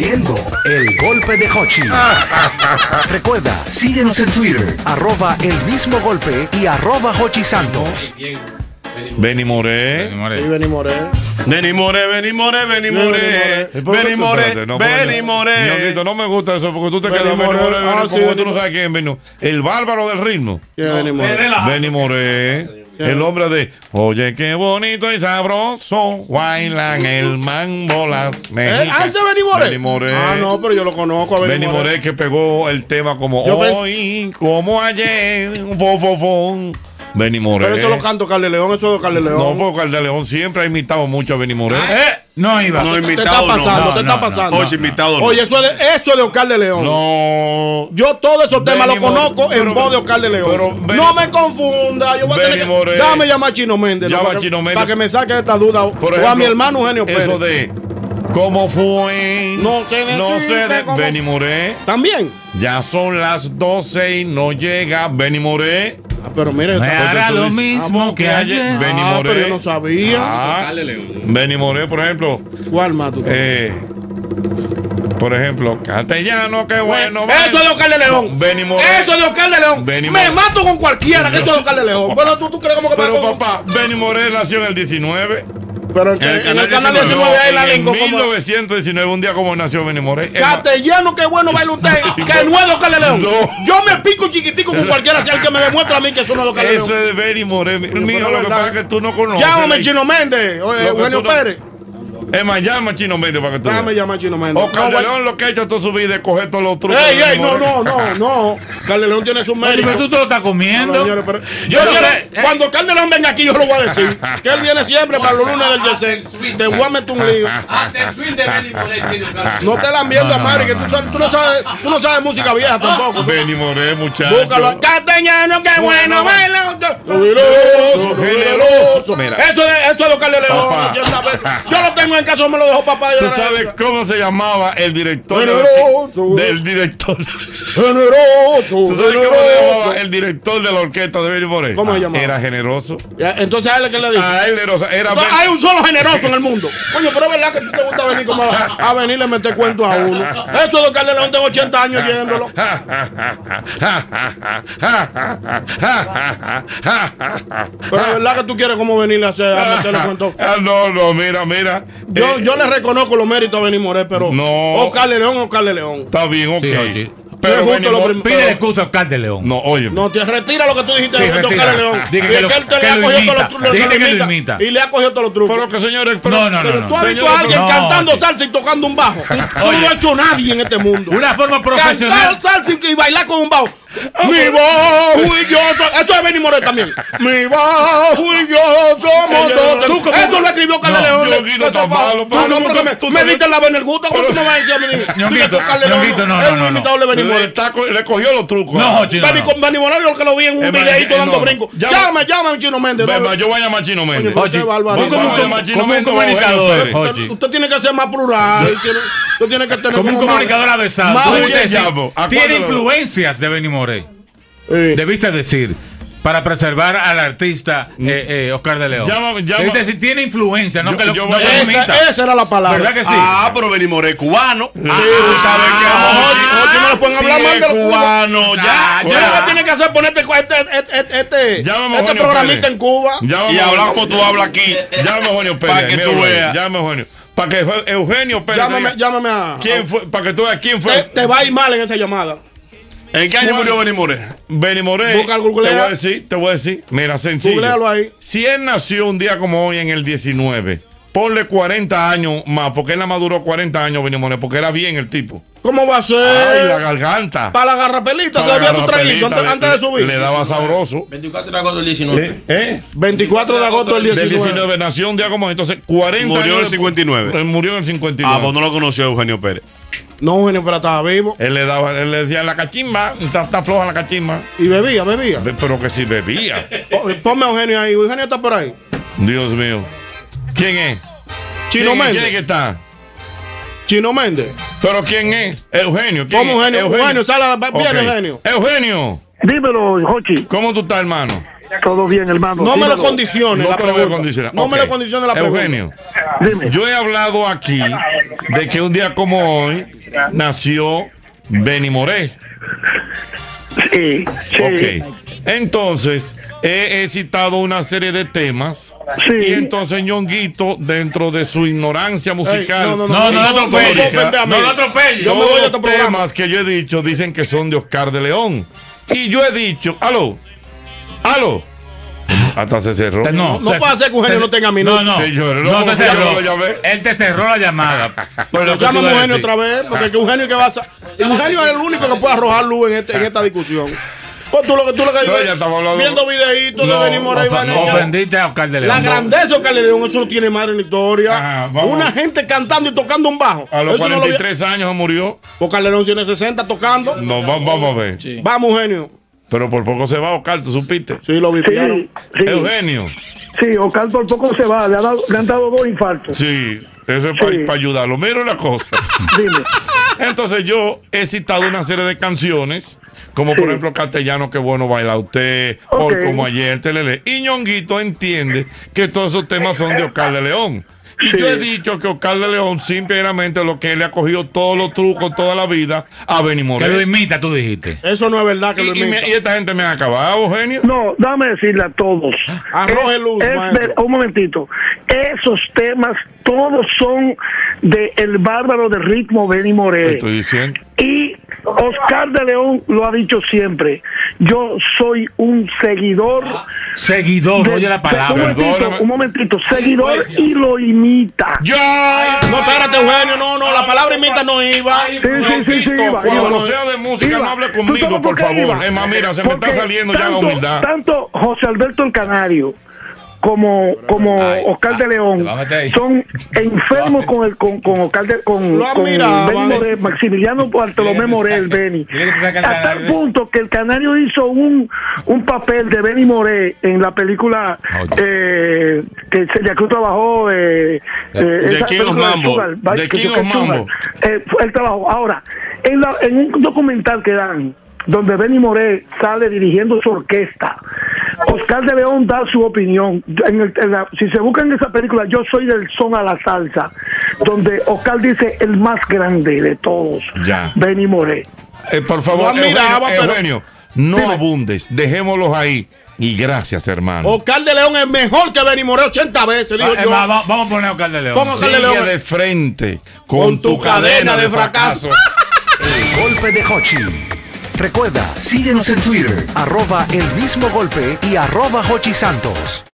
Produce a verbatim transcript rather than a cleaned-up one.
haciendo el golpe de Hochi. Recuerda, síguenos en Twitter, arroba el mismo golpe y arroba Hochi Santos. Benny Moré. Sí, Benny Moré. Benny Moré, Benny Moré, Benny Moré. Benny Moré, Benny Moré. Ñonguito, no me gusta eso porque tú te Benny quedas Benny Moré. Moré, Ah, Benny, sí, como Benny tú no Moré. sabes quién vino. El bárbaro del ritmo. ¿Quién es Benny Moré? Benny Moré. El hombre de oye qué bonito y sabroso bailan el mambo las ¿Eh? mexicanas. ¿Ah, ese es Benny Moré? Benny Moré. Ah, no, pero yo lo conozco a Benny, Benny Moré que pegó el tema como Yo pens- hoy, como ayer, fo, fo, fo. Benny Moré. Pero eso lo canto Carle León, eso es de Carle León. No, porque Carle León siempre ha imitado mucho a Benny Moré. Eh, no iba. No, Te está invitado no. pasando, no, te no, está pasando. Oye, invitado no. Oye, eso es de, eso es de Oscar de León. No. Yo todos esos temas Benny los conozco Moré, en pero- voz de Oscar de León. pero Benny- no me confunda. Yo voy a Benny tener que, Moré. Dame llamar a Chino Méndez. Llama ¿no? a para, Chino que- Méndez. para que me saque esta duda. Por o a ejemplo, mi hermano Eugenio Pérez. Eso de ¿cómo fue? No se No decide sé de cómo- Benny Moré. También. Ya son las doce y no llega Benny Moré. Ah, pero mire, Me esta- hará tú lo dices, mismo que ayer. Benny Ah, Moré. pero yo no sabía. Ah, Benny Moré, por ejemplo. ¿Cuál más tú? Eh, por ejemplo, castellano, qué bueno. Eso es de Oscar de León. No, Benny Moré. Eso es de Oscar de León. Benny me Moré. mato con cualquiera que eso es de Oscar de León. Pero tú, tú crees como que me Pero hago- papá, Benny Moré nació en el diecinueve. Pero en, En el en el canal canal diecinueve, diecinueve ahí la en Lincoln como. mil novecientos diecinueve, un día como nació Benny Moré. Es más, Castellano, qué bueno baila usted. Que no es de Oscar de León. No. Yo me pico chiquitico con cualquiera, si el que me demuestra a mí que eso no es de Oscar de León. Eso es de Benny Moré. Mío, pero lo que verdad. pasa es que tú no conoces. Llámame la- Chino Méndez, o, eh, Lo que Eugenio tú no- Pérez. Es más, llama a Chino Méndez para que tú Déjame veas. llamar a Chino Méndez. Oscar No, de vaya- León lo que ha hecho toda su vida es coger todos los trucos. Ey, de Benny ey, no, Moré. no, no, no. Carle León tiene su Oye, mérito. pero tú te lo estás No, comiendo. señores, pero- Yo yo no quiero- sé, eh. cuando Carle León venga aquí, yo lo voy a decir. Que él viene siempre para los lunes del Yesen. Te voy a meter un lío. Hasta el swing de Benny Moré tiene un canto. No te la viendo No, a no, Mari, no, que no, tú, sabes- tú no sabes, tú no sabes música vieja tampoco. Benny Moré, muchacho. Búscalo. Castellano, qué bueno, baila. Generoso, generoso. Mira. Eso de, eso de Carle León. Papá. Yo, sabes, yo lo tengo en casa, me lo dejó papá. ¿Tú sabes cómo se llamaba el director de la Generoso. orque- del director? Generoso. ¿Tú sabes cómo generoso. se llamaba el director de la orquesta de Benny Moré? ¿Cómo se llamaba? Era generoso. Ya, entonces a él es que le dice. A él generoso. Era No, Ben- hay un solo generoso en el mundo. Coño, pero es verdad que tú te gusta venir como a, a venirle a meter cuentos a uno. Eso de Carle León tengo ochenta años yéndolo. Pero es verdad que tú quieres como venirle a, hacer, a meterle cuentos. Ah, no, no, mira, mira. Yo, Eh, yo le reconozco los méritos a Benny Moré, pero No. o Carle León o Carle León. Está bien, ok. Sí, oye. Pero Sí, justo Benny lo Moré- prim- Pide excusa a Oscar de León. No, oye. No, te retira lo que tú dijiste Sí, de retira. Carle León. Dije Y que es lo- que él te que le ha lo cogido imita. todos los trucos. Dije que lo imita. imita. Y le ha cogido todos los trucos. Pero que señores, pero, No, no, no, Pero no. tú has visto Señores, a alguien no, cantando oye. salsa y tocando un bajo. Eso no lo ha hecho nadie en este mundo. Una forma profesional. Cantar salsa y bailar con un bajo. Mi bajo y yo so- eso es Benny Moré también. Mi bajo y yo somos dos. Tú como- Eso lo escribió Carle No, León. yo quito Eso tan fue- malo, pero Ah, no, tú- porque me, tú- me tú- diste la en el gusto. ¿Cómo tú me vas a decir a mí? Ñonguito, Dije que Carle León Ñonguito, no, es no, no, un imitador de Benny le, Moré. está co- le cogió los trucos. No, Jochi, no, Benny, no. con Benny Moré yo que lo vi en un Es más, videíto eh, dando no. brincos. Llama- Llama, llama a Chino Méndez. Ve, no, ma, yo voy a llamar a Chino Méndez. Coño, Oye, qué barbaridad. vos como, Vamos a como- llamar a Chino como un Méndez o a Eugenio comunicador, Pérez. Jochi. Usted tiene que ser más plural. Tiene- Usted tiene que tener Como un más- comunicador avesado. más- Tú ¿A debiste quién decir, llamo? ¿A tiene cuándo lo- influencias de Benny Moré. Sí. Debiste decir. Para preservar al artista eh, eh, Oscar de León. Llama- llama- Debiste decir, tiene influencia, no Yo- que lo, yo no voy que a- lo Esa, imita. esa era la palabra. ¿Verdad que sí? Ah, pero Benny Moré es cubano. Sí, tú sabes que Ah, Jochi- Jochi no le pueden Sí, hablar mal de es los cubano, ya. Ya, Bueno. lo que tiene que hacer es ponerte este, este, este, este, Llámame a este Eugenio programita Pérez. en Cuba. Llámame Y a habla Eugenio- como tú hablas aquí. Llama a Eugenio Pérez. Para que mira, tú Eugenio, veas. Llama a Eugenio. Para que Eug- Eugenio Pérez. Llámame, diga llámame a. ¿Quién fue? Para que tú veas quién Te, fue. te va a ir mal en esa llamada. ¿En qué año murió Benny Moré? Benny Moré. Busca el Te googlea. voy a decir, te voy a decir. Mira, sencillo. Googlealo ahí. Si él nació un día como hoy en el diecinueve, ponle cuarenta años más, porque él la maduró cuarenta años, Benny Moré, porque era bien el tipo. ¿Cómo va a Ay, ser? la garganta. Para la garrapelita se Para bebía la tu traguito garrapelita, antes, antes de le- subir. Le daba sabroso. veinticuatro de agosto del diecinueve. ¿Eh? ¿Eh? veinticuatro de agosto del Del diecinueve. diecinueve nació un día como hoy, entonces cuarenta Murió años. en el de- cincuenta y nueve. Él murió en el cincuenta y Ah, nueve. pues no lo conoció Eugenio Pérez. No, Eugenio, pero estaba vivo. Él le daba, él le decía la cachimba, está, está floja la cachimba. Y bebía, bebía. Be- Pero que si bebía. Oh, Ponme a Eugenio ahí. Eugenio está por ahí. Dios mío. ¿Quién es? Chino ¿Quién, es? Méndez. ¿Quién es que está? Chino Méndez. ¿Pero quién es? Eugenio. ¿Quién ¿Cómo es? Eugenio? Eugenio, sale a la- viene Ok. Eugenio. Eugenio, Dímelo, Jochi. ¿cómo tú estás, hermano? Todo bien, hermano. No me lo Dímelo. condicione No la te lo voy a pregunta. condicionar. No me Ok. lo condicione la pregunta. Eugenio, Dime. yo he hablado aquí de que un día como hoy nació Benny Moré. Sí, sí. Ok. Entonces, he, he citado una serie de temas. Sí. Y entonces Ñonguito, dentro de su ignorancia musical, no, no, No, no lo atropelle. ofende a mí. No lo atropelle. Yo me todos voy a los otro programa. temas que yo he dicho dicen que son de Oscar de León. Y yo he dicho, aló, aló. Hasta se cerró. No, No se- puede ser que Eugenio se- no tenga minutos. No, no. Señores, no no, te porque yo cerró. no lo llamé. Él te cerró la llamada. Por lo Pero que llama tú a ibas a Eugenio decir. otra vez, porque que Eugenio que va a sa- Eugenio es el único que puede arrojar luz en, este, en esta discusión. Pues tú lo que tú lo que No, ya estamos hablando- viendo videitos No, de Benny Moré y Ofe- vaina, Ofendiste a Oscar de la León. grandeza de Oscar de León, eso no tiene madre en la historia. Ajá, vamos. Una gente cantando y tocando un bajo. A los Eso no lo cuarenta y vi- tres años se murió. Oscar de León tiene sesenta tocando. No, va- vamos a ver. Vamos, Eugenio. Pero por poco se va Oscar, ¿tú supiste? Sí, lo vi. Sí, sí. Eugenio. Sí, Oscar por poco se va. Le, ha dado- le han dado dos infartos. Sí, eso es Sí. para ayudarlo. Mira una cosa. Dime. Entonces yo he citado una serie de canciones, como por Sí. ejemplo Castellano, que bueno baila usted, Ok. Hoy como ayer, Telele. Y Ñonguito entiende que todos esos temas son de Oscar de León. Y Sí. yo he dicho que Oscar de León simplemente lo que él le ha cogido todos los trucos toda la vida a Benny Que lo Moré. imita, tú dijiste. Eso no es verdad que Y, lo y me- imita. y esta gente me ha acabado, Eugenio. No, dame decirle a todos. Arroje luz, Es maestro. ver- un momentito. Esos temas todos son de el bárbaro de ritmo Benny Te Moré. estoy diciendo. Y Oscar de León lo ha dicho siempre. Yo soy un seguidor. Seguidor, de- oye la Un palabra. momentito, Perdóname. un momentito. Seguidor y lo imita. ¡Ya! No, espérate, Eugenio, no, no, la palabra imita no iba. Sí, sí, sí, sí, Ñonguito, iba, cuando iba. sea de música, Iba. no hable ¿Tú conmigo, sabes por qué favor. iba? Es más, mira, se me está Porque saliendo ya la tanto- humildad. Tanto José Alberto el Canario como, como Ay, Oscar de ay, León te va a meter ahí. son enfermos con el con, con Oscar de, con, Lo con admiraban. Benny Moré, Maximiliano Bartolomé Morel, Benny. Dile que te saca el Hasta el Canario. punto que el Canario hizo un, un papel de Benny Moré en la película Oye. eh, que Celia Cruz trabajó eh, eh, The esa King of película de Mambo. Sugar, ¿vale? The Que King Sugar of Mambo. Sugar. Eh, fue el trabajo. Ahora, en, la- en un documental que dan, donde Benny Moré sale dirigiendo su orquesta, Oscar de León da su opinión. En el- en la- si se buscan esa película, Yo soy del son a la salsa, donde Oscar dice el más grande de todos, Ya. Benny Moré. Eh, por favor, Lo admiraba, Eugenio, pero- Eugenio, no Dime. abundes, dejémoslos ahí. Y gracias, hermano. Oscar de León es mejor que Benny Moré ochenta veces, digo Eh, yo. va- va- Vamos a poner a Oscar de León. Ponga Oscar de Sigue León. de frente con, Con tu, tu cadena, de fracaso. El golpe de Hochi. Recuerda, síguenos en Twitter, arroba el mismo golpe y arroba Hochi Santos.